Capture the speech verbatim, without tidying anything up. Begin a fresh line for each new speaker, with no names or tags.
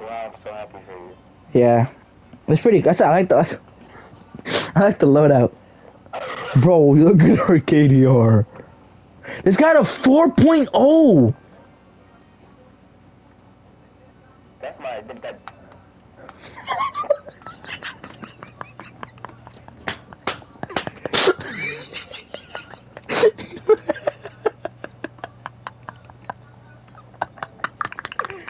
I'm so happy for you.
Yeah, it's pretty good. I like the I like the loadout. Bro, look at Arcadior. This got a four point oh.
That's my that, that